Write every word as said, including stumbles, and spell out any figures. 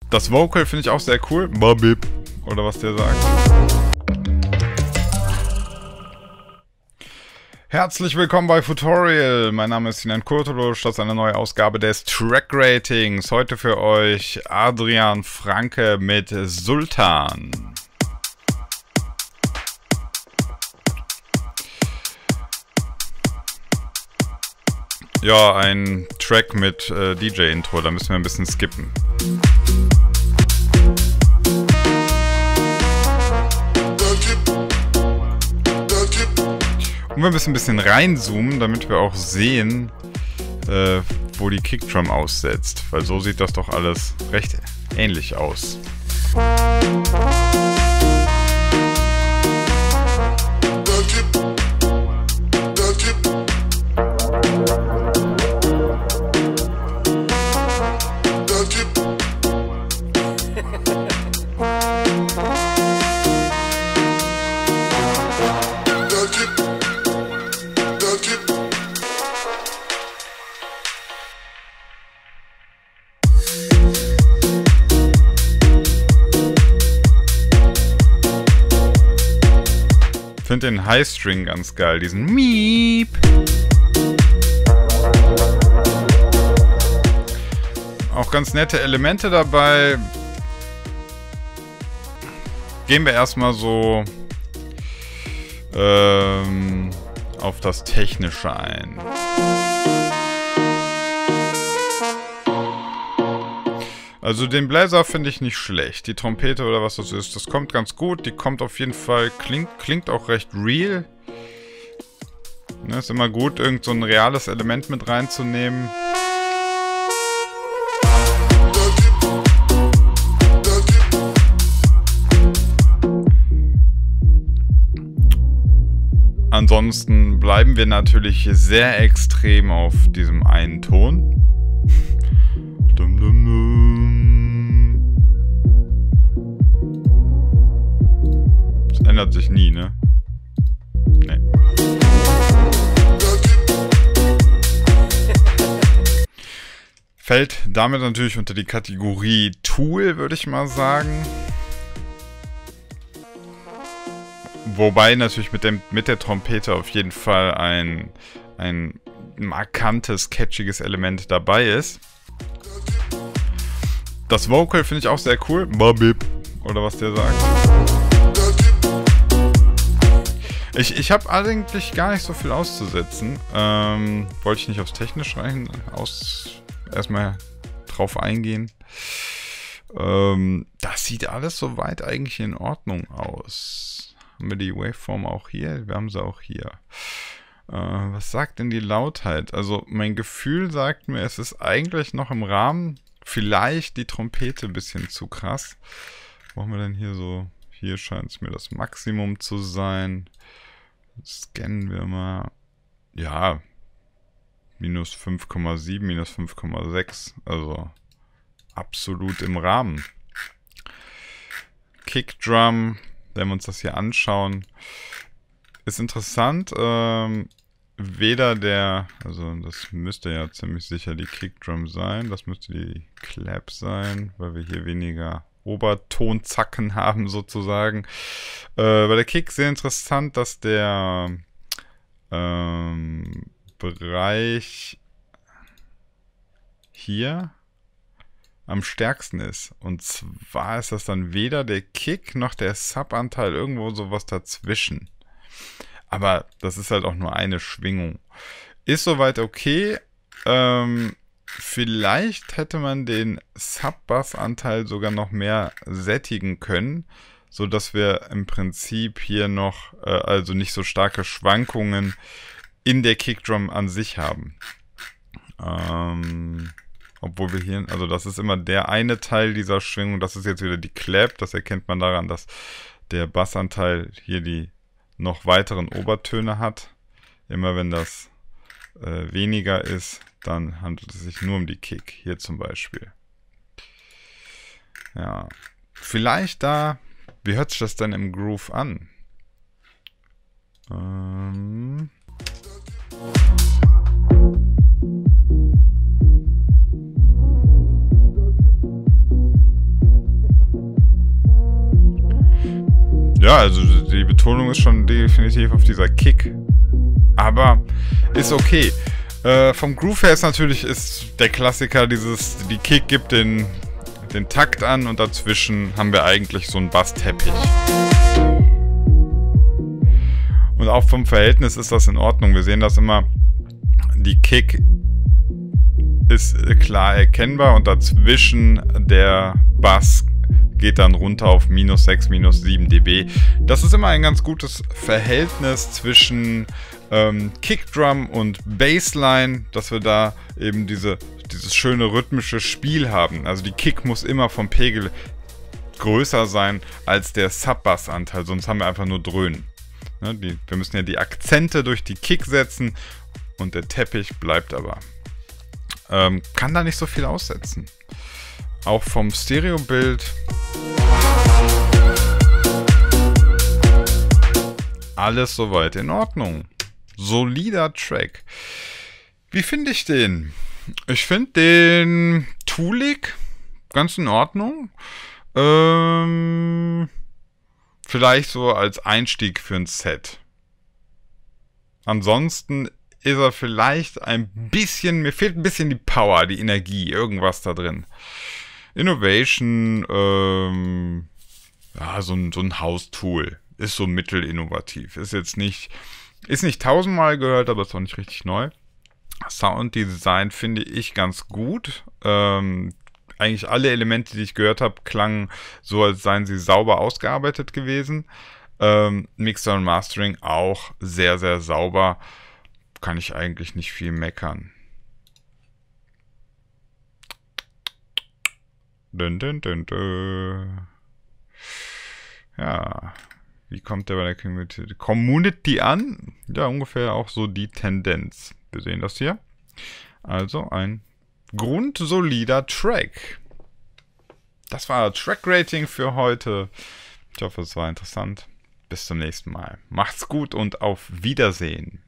Das Vocal finde ich auch sehr cool. Babib. Oder was der sagt. Herzlich willkommen bei Futorial. Mein Name ist Sinan Kurtulusch. Das ist eine neue Ausgabe des Track Ratings. Heute für euch Adrian Franke mit Sultan. Ja, ein Track mit äh, D J-Intro. Da müssen wir ein bisschen skippen. Und wir müssen ein bisschen reinzoomen, damit wir auch sehen, äh, wo die Kickdrum aussetzt. Weil so sieht das doch alles recht ähnlich aus. Ich finde den Highstring ganz geil, diesen Miep. Auch ganz nette Elemente dabei. Gehen wir erstmal so ähm, auf das Technische ein. Also den Bläser finde ich nicht schlecht. Die Trompete oder was das ist, das kommt ganz gut. Die kommt auf jeden Fall, klingt, klingt auch recht real. Ne, ist immer gut, irgend so ein reales Element mit reinzunehmen. Ansonsten bleiben wir natürlich sehr extrem auf diesem einen Ton. Dum, dum, dum. Das ändert sich nie, ne? Nee. Fällt damit natürlich unter die Kategorie Tool, würde ich mal sagen. Wobei natürlich mit, dem, mit der Trompete auf jeden Fall ein, ein markantes, catchiges Element dabei ist. Das Vocal finde ich auch sehr cool. Babib. Oder was der sagt. Ich, ich habe eigentlich gar nicht so viel auszusetzen. Ähm, wollte ich nicht aufs Technische rein, aus, erstmal drauf eingehen. Ähm, das sieht alles soweit eigentlich in Ordnung aus. Haben wir die Waveform auch hier? Wir haben sie auch hier. Äh, was sagt denn die Lautheit? Also mein Gefühl sagt mir, es ist eigentlich noch im Rahmen. Vielleicht die Trompete ein bisschen zu krass. Was machen wir denn hier so? Hier scheint es mir das Maximum zu sein. Scannen wir mal. Ja, minus fünf Komma sieben, minus fünf Komma sechs. Also absolut im Rahmen. Kickdrum, wenn wir uns das hier anschauen, ist interessant. Ähm, weder der, also das müsste ja ziemlich sicher die Kickdrum sein. Das müsste die Clap sein, weil wir hier weniger Obertonzacken haben sozusagen. Äh, bei der Kick sehr interessant, dass der ähm, Bereich hier am stärksten ist. Und zwar ist das dann weder der Kick noch der Sub-Anteil, irgendwo sowas dazwischen. Aber das ist halt auch nur eine Schwingung. Ist soweit okay. Ähm, vielleicht hätte man den Sub-Bass-Anteil sogar noch mehr sättigen können, sodass wir im Prinzip hier noch, äh, also nicht so starke Schwankungen in der Kickdrum an sich haben. Ähm, obwohl wir hier, also das ist immer der eine Teil dieser Schwingung, das ist jetzt wieder die Clap, das erkennt man daran, dass der Bassanteil hier die noch weiteren Obertöne hat. Immer wenn das äh, weniger ist, dann handelt es sich nur um die Kick. Hier zum Beispiel. Ja. Vielleicht da, wie hört sich das denn im Groove an? Ähm... Ja, also die Betonung ist schon definitiv auf dieser Kick. Aber ist okay. Äh, vom Groove her ist natürlich ist der Klassiker dieses, die Kick gibt den, den Takt an und dazwischen haben wir eigentlich so einen Bassteppich. Und auch vom Verhältnis ist das in Ordnung. Wir sehen das immer, die Kick ist klar erkennbar und dazwischen der Bass geht dann runter auf minus sechs, minus sieben dB. Das ist immer ein ganz gutes Verhältnis zwischen ähm, Kickdrum und Bassline, dass wir da eben diese, dieses schöne rhythmische Spiel haben. Also die Kick muss immer vom Pegel größer sein als der Sub-Bass-Anteil, sonst haben wir einfach nur Dröhnen. Ne, die, wir müssen ja die Akzente durch die Kick setzen und der Teppich bleibt aber. Ähm, kann da nicht so viel aussetzen. Auch vom Stereobild alles soweit in Ordnung. Solider Track. Wie finde ich den? Ich finde den toolig, ganz in Ordnung. Ähm, vielleicht so als Einstieg für ein Set. Ansonsten ist er vielleicht ein bisschen, mir fehlt ein bisschen die Power, die Energie, irgendwas da drin. Innovation, ähm, ja, so ein, so ein House-Tool. Ist so mittelinnovativ. Ist jetzt nicht, ist nicht tausendmal gehört, aber ist auch nicht richtig neu. Sounddesign finde ich ganz gut. Ähm, eigentlich alle Elemente, die ich gehört habe, klangen so, als seien sie sauber ausgearbeitet gewesen. Ähm, Mixer und Mastering auch sehr, sehr sauber. Kann ich eigentlich nicht viel meckern. Dun, dun, dun, dun. Ja, wie kommt der bei der Community, Community an? Ja, ungefähr auch so die Tendenz. Wir sehen das hier. Also ein grundsolider Track. Das war Track Rating für heute. Ich hoffe, es war interessant. Bis zum nächsten Mal. Macht's gut und auf Wiedersehen.